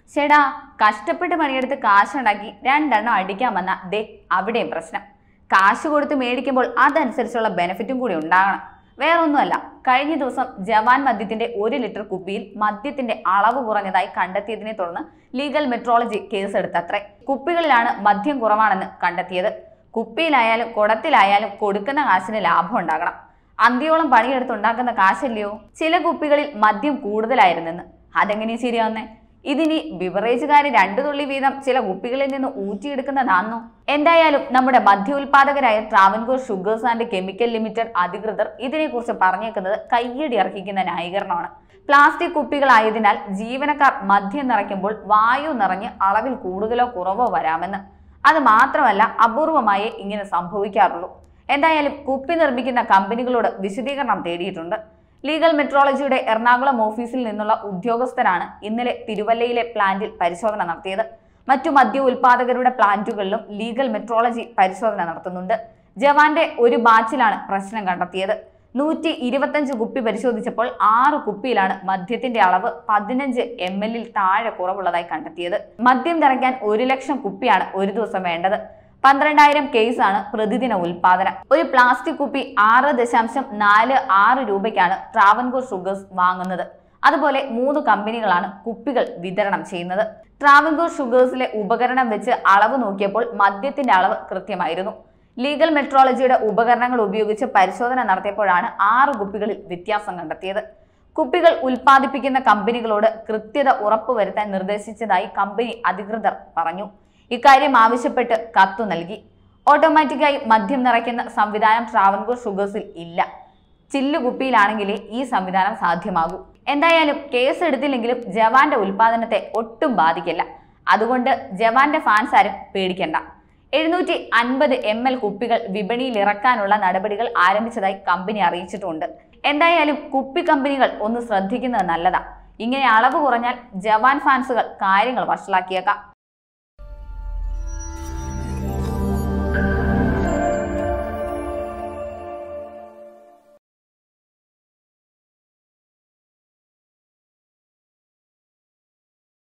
ചേടാ, കഷ്ടപ്പെട്ട് പണിയെടുത്ത് കാശുണ്ടാക്കി രണ്ടെണ്ണം അടിക്കാൻ വന്ന ദേ അവിടെയും പ്രശ്നം. കാശ് കൊടുത്ത് മേടിക്കുമ്പോൾ അതനുസരിച്ചുള്ള ബെനിഫിറ്റും കൂടി ഉണ്ടാകണം. വേറൊന്നുമല്ല, കഴിഞ്ഞ ദിവസം ജവാൻ മദ്യത്തിന്റെ 1 ലിറ്റർ കുപ്പിയിൽ മദ്യത്തിന്റെ അളവ് കുറഞ്ഞതായി കണ്ടെത്തിയതിനെ തുടർന്ന് ലീഗൽ മെട്രോളജി കേസെടുത്തത്രേ. കുപ്പികളിലാണ് മദ്യം കുറവാണെന്ന് കണ്ടെത്തിയത്. കുപ്പിയിലായാലും കുടത്തിലായാലും കൊടുക്കുന്ന കാശിന് ലാഭം ഉണ്ടാകണം. അന്തിയോളം പണിയെടുത്തുണ്ടാക്കുന്ന കാശല്ലയോ. ചില കുപ്പികളിൽ മദ്യം കൂടുതലായിരുന്നെന്ന്. അതെങ്ങനെ ശരിയാവുന്നേ? ഇതിനി ബിവറേജുകാര് 2 തുള്ളി വീതം ചില കുപ്പികളിൽ നിന്ന് ഊറ്റിയെടുക്കുന്നതാണോ? എന്തായാലും നമ്മുടെ മദ്യ ഉൽപാദകരായ Travancore sugars and chemical limited അധികൃതർ ഇതിനെക്കുറിച്ച് പറഞ്ഞേക്കുന്നത് കയ്യടി അർഹിക്കുന്ന ന്യായീകരണമാണ്. പ്ലാസ്റ്റിക് കുപ്പികളായതിനാൽ ജീവനക്കാർ മദ്യം നിറയ്ക്കുമ്പോൾ വായു നിറഞ്ഞ് അളവിൽ കൂടുതലോ കുറവോ വരാമെന്ന്. അത് മാത്രമല്ല, അപൂർവമായേ ഇങ്ങനെ സംഭവിക്കാറുള്ളൂ. എന്തായാലും കുപ്പി നിർമ്മിക്കുന്ന കമ്പനികളോട് വിശദീകരണം തേടിയിട്ടുണ്ട്. ലീഗൽ മെട്രോളജിയുടെ എറണാകുളം ഓഫീസിൽ നിന്നുള്ള ഉദ്യോഗസ്ഥരാണ് ഇന്നലെ തിരുവല്ലയിലെ പ്ലാന്റിൽ പരിശോധന നടത്തിയത്. മറ്റു മദ്യ ഉൽപാദകരുടെ പ്ലാന്റുകളിലും ലീഗൽ മെട്രോളജി പരിശോധന നടത്തുന്നുണ്ട്. ജവാന്റെ ഒരു ബാച്ചിലാണ് പ്രശ്നം കണ്ടെത്തിയത്. 125 കുപ്പി പരിശോധിച്ചപ്പോൾ 6 കുപ്പിയിലാണ് മദ്യത്തിന്റെ അളവ് 15 ml താഴെ കുറവുള്ളതായി കണ്ടെത്തിയത്. മദ്യം നിറയ്ക്കാൻ 1 ലക്ഷം കുപ്പിയാണ് ഒരു ദിവസം വേണ്ടത്. 12,000 കേസാണ് പ്രതിദിന ഉൽപാദനം. ഒരു പ്ലാസ്റ്റിക് കുപ്പി 6.46 രൂപയ്ക്കാണ് ട്രാവൻകൂർ ഷുഗേഴ്സ് വാങ്ങുന്നത്. അതുപോലെ 3 കമ്പനികളാണ് കുപ്പികൾ വിതരണം ചെയ്യുന്നത്. ട്രാവൻകൂർ ഷുഗേഴ്സിലെ ഉപകരണം വെച്ച് അളവ് നോക്കിയപ്പോൾ മദ്യത്തിന്റെ അളവ് കൃത്യമായിരുന്നു. ലീഗൽ മെട്രോളജിയുടെ ഉപകരണങ്ങൾ ഉപയോഗിച്ച് പരിശോധന നടത്തിയപ്പോഴാണ് 6 കുപ്പികളിൽ വ്യത്യാസം കണ്ടെത്തിയത്. കുപ്പികൾ ഉൽപ്പാദിപ്പിക്കുന്ന കമ്പനികളോട് കൃത്യത ഉറപ്പുവരുത്താൻ നിർദ്ദേശിച്ചതായി കമ്പനി അധികൃതർ പറഞ്ഞു. ഇക്കാര്യം ആവശ്യപ്പെട്ട് കത്തു നൽകി. ഓട്ടോമാറ്റിക്കായി മദ്യം നിറയ്ക്കുന്ന സംവിധാനം ട്രാവൻകൂർ ഷുഗേഴ്സിൽ ഇല്ല. ചില്ലുകുപ്പിയിലാണെങ്കിലേ ഈ സംവിധാനം സാധ്യമാകൂ. എന്തായാലും കേസ് എടുത്തില്ലെങ്കിലും ജവാന്റെ ഉൽപാദനത്തെ ഒട്ടും ബാധിക്കില്ല. അതുകൊണ്ട് ജവാന്റെ ഫാൻസ് ആരും പേടിക്കണ്ട. 750 ml കുപ്പികൾ വിപണിയിൽ ഇറക്കാനുള്ള നടപടികൾ ആരംഭിച്ചതായി കമ്പനി അറിയിച്ചിട്ടുണ്ട്. എന്തായാലും കുപ്പി കമ്പനികൾ ഒന്ന് ശ്രദ്ധിക്കുന്നത് നല്ലതാ. ഇങ്ങനെ അളവ് കുറഞ്ഞാൽ ജവാൻ ഫാൻസുകൾ കാര്യങ്ങൾ വഷളാക്കിയേക്കാം.